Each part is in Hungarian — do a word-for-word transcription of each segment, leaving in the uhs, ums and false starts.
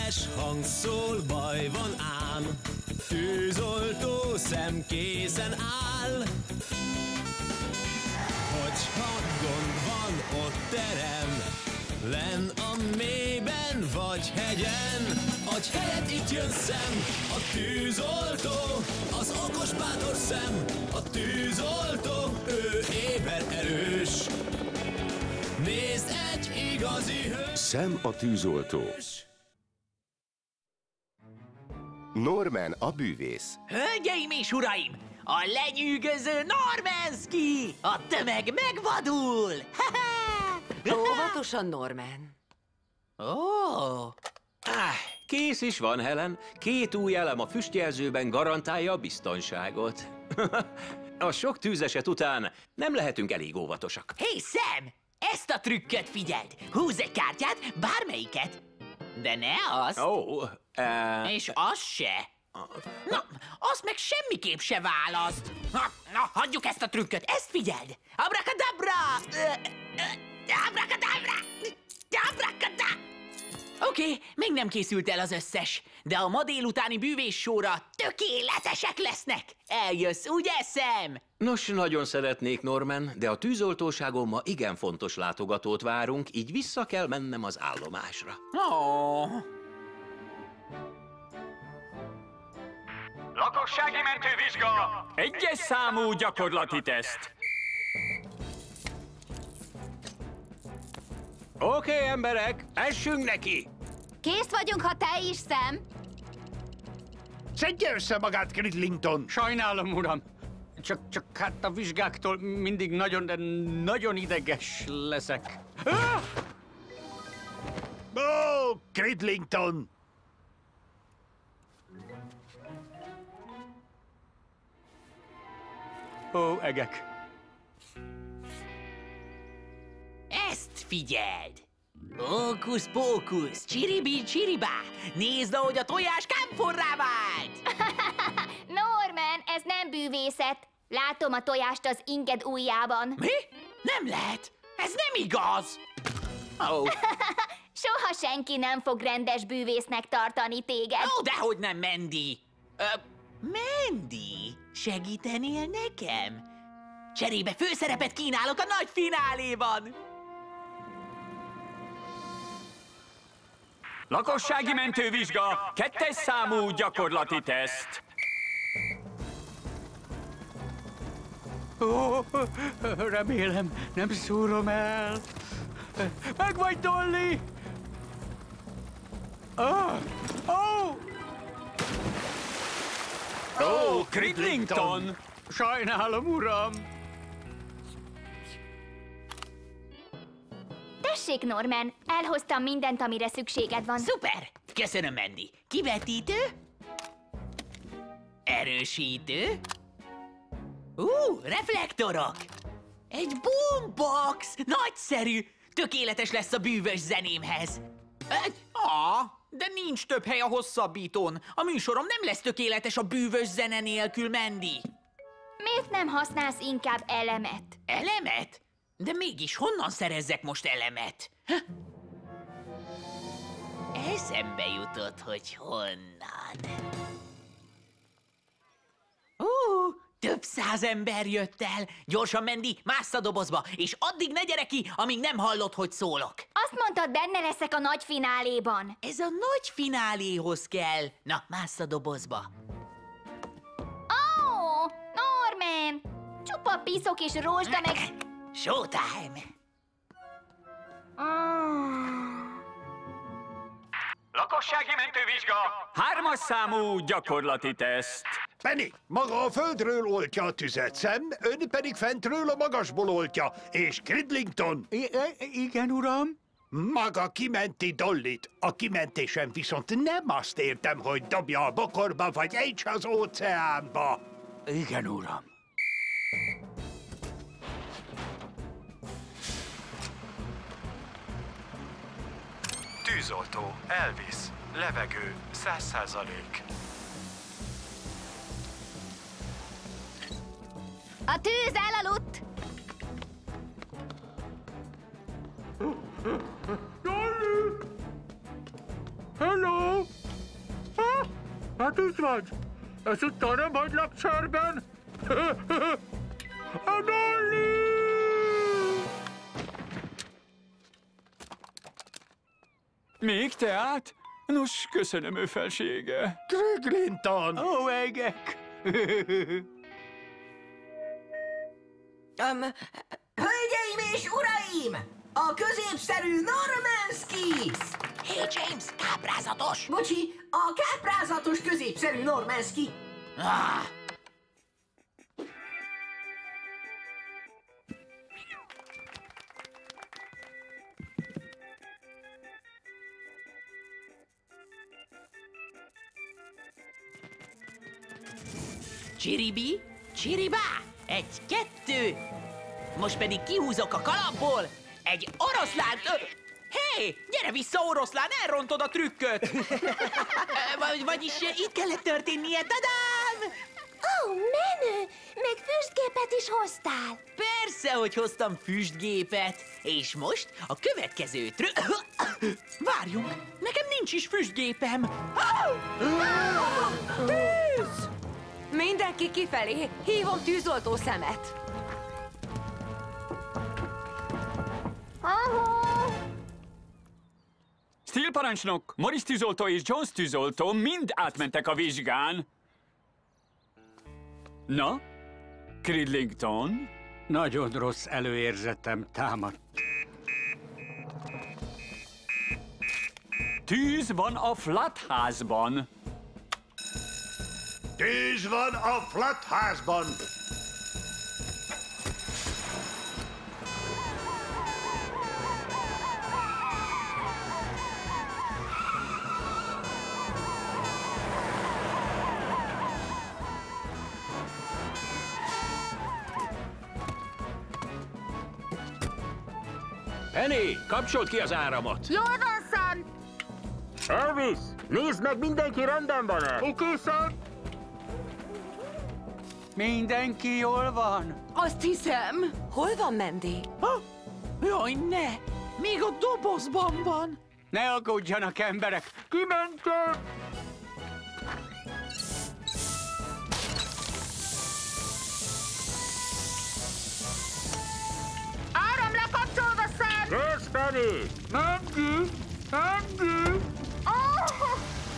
Fegyveres hang szól, baj van ám, tűzoltó szem készen áll. Hogyha gond van, ott terem, lenn a mélyben vagy hegyen. Adj helyet, itt jön szem, a tűzoltó, az okos bátor szem. A tűzoltó, ő éber erős, nézd, egy igazi hős. Szem a tűzoltó. Norman a bűvész. Hölgyeim és uraim! A lenyűgöző Normanski! A tömeg megvadul! Óvatosan, Norman. Ó! Oh. Ah, kész is van, Helen. Két új elem a füstjelzőben garantálja a biztonságot. A sok tűzeset után nem lehetünk elég óvatosak. Hé, hey, Sam! Ezt a trükköt figyeld! Húzz egy kártyát, bármelyiket, de ne azt. Ó, oh, uh... És az se. Na, azt meg semmiképp se választ. Na, na, hagyjuk ezt a trükköt, ezt figyeld! Abracadabra! Abracadabra! Abracadabra! Oké, okay, még nem készült el az összes, de a ma délutáni bűvészsóra tökéletesek lesznek. Eljössz, ugye, Sam? Nos, nagyon szeretnék, Norman, de a tűzoltóságon ma igen fontos látogatót várunk, így vissza kell mennem az állomásra. Oh. Lakossági mentővizsga! Egyes számú gyakorlati teszt. Oké, okay, emberek, essünk neki! Kész vagyunk, ha te is, Sam. Szedje össze magát, Cridlington! Sajnálom, uram. Csak, csak hát a vizsgáktól mindig nagyon, de nagyon ideges leszek. Ah! Ó, oh, Cridlington! Ó, egek. Ezt figyeld! Hókusz-pókusz, csiribi csiribá! Nézd, ahogy a tojás kámforrá vált! Norman, ez nem bűvészet. Látom a tojást az inged ujjában. Mi? Nem lehet! Ez nem igaz! Oh. Soha senki nem fog rendes bűvésznek tartani téged. Ó, dehogy nem, Mandy! Ö, Mandy, segítenél nekem? Cserébe főszerepet kínálok a nagy fináléban! Lakossági mentővizsga, kettes számú gyakorlati teszt. Ó, remélem, nem szúrom el. Meg vagy, Dolly! Ó, ó! Ó, Cridlington! Sajnálom, uram! Tessék, Norman, elhoztam mindent, amire szükséged van. Szuper! Köszönöm, Mandy. Kivetítő? Erősítő? Ú, reflektorok! Egy boombox! Nagyszerű! Tökéletes lesz a bűvös zenémhez. Ah, de nincs több hely a hosszabbítón. A műsorom nem lesz tökéletes a bűvös zene nélkül, Mandy. Miért nem használsz inkább elemet? Elemet? De mégis honnan szerezzek most elemet? Ha? Eszembe jutott, hogy honnan. Ó, több száz ember jött el. Gyorsan, Mandy, mássz a dobozba, és addig ne gyere ki, amíg nem hallod, hogy szólok. Azt mondtad, benne leszek a nagy fináléban. Ez a nagy fináléhoz kell. Na, mássz a dobozba. Ó, oh, Norman! Csupa piszok és rózsda meg... Showtime! Lakossági mentővizsga, hármas számú gyakorlati teszt. Penny, maga a földről oltja a tüzet, Sam, ön pedig fentről a magasból oltja, és Cridlington... I igen, uram? Maga kimenti Dollyt. A kimentésen viszont nem azt értem, hogy dobja a bokorba, vagy ejtse az óceánba. Igen, uram. Tűzoltó, Elvis, levegő, száz százalék. A tűz elaludt! Dolly! Hello! Hát itt vagy! Ezúttal nem hagylak cserben! A Dolly! Még teát? Nos, köszönöm, ő felsége. Cleglinton! Ó, egek! Um, hölgyeim és uraim! A középszerű Normanskis! Hé, hey, James, káprázatos! Bocsi, a káprázatos középszerű Normanski! Ah. Csiribi, csiribá! Egy, kettő! Most pedig kihúzok a kalapból egy oroszlán... Hé, hey, gyere vissza, oroszlán, elrontod a trükköt! Vagy, vagyis itt kellett történnie, tadám! Ó, oh, menő! Még füstgépet is hoztál. Persze, hogy hoztam füstgépet. És most a következő trükk... Várjunk, nekem nincs is füstgépem. Tűz! Mindenki kifelé! Hívom tűzoltó szemet! Ahó! Steel parancsnok, Morris tűzoltó és Jones tűzoltó mind átmentek a vizsgán. Na, Cridlington? Nagyon rossz előérzetem támadt. Tűz van a Flatházban. Tűz van a Flatházban. Penny, kapcsold ki az áramot! Jól van, Sam! Elvis, nézd meg, mindenki rendben van-e? Oké, Sam. Mindenki jól van? Azt hiszem. Hol van Mandy? Ha? Jaj, ne! Még a dobozban van! Ne aggódjanak, emberek! Kimentem! Áram lekapcsolva, Sam! Kész, Penny! Mandy! Mandy! Oh!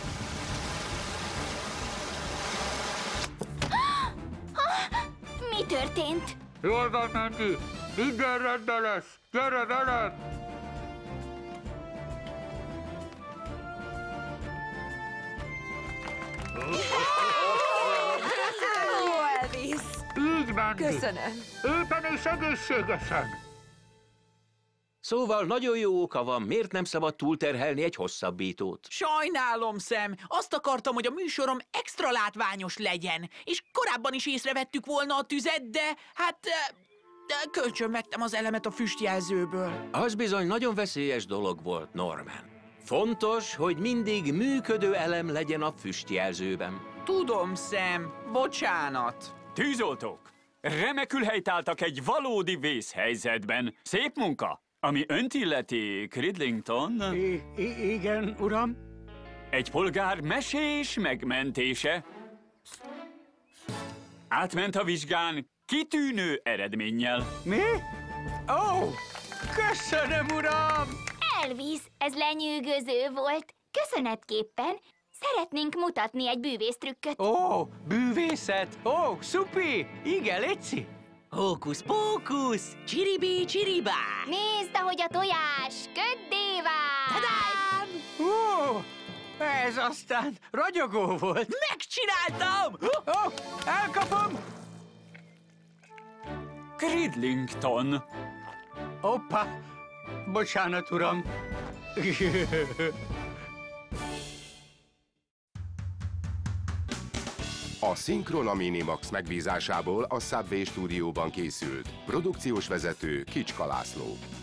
Mi történt? Jól van, Mandy! Minden rendben lesz! Gyere velem! Ó, Elvis! Így, Mandy! Köszönöm. Éppen és egészségesen! Szóval nagyon jó oka van, miért nem szabad túlterhelni egy hosszabbítót. Sajnálom, Sam. Azt akartam, hogy a műsorom extra látványos legyen. És korábban is észrevettük volna a tüzet, de hát... De kölcsönvettem az elemet a füstjelzőből. Az bizony nagyon veszélyes dolog volt, Norman. Fontos, hogy mindig működő elem legyen a füstjelzőben. Tudom, Sam. Bocsánat. Tűzoltók! Remekül helytáltak egy valódi vészhelyzetben. Szép munka! Ami önt illeti, Cridlington... I- I- igen, uram? Egy polgár mesés megmentése. Átment a vizsgán kitűnő eredménnyel. Mi? Ó, oh, köszönöm, uram! Elvis, ez lenyűgöző volt. Köszönetképpen szeretnénk mutatni egy bűvésztrükköt. Ó, oh, bűvészet! Ó, oh, szupi! Igen, létszi! Hókusz-pókusz, csiribi csiribá! Nézd, ahogy a tojás köddé vált! Tadám! Ó, ez aztán ragyogó volt! Megcsináltam! Ó, oh, elkapom! Cridlington. Hoppa! Bocsánat, uram! A Szinkron a Minimax megbízásából a Subway stúdióban készült. Produkciós vezető Kicska László.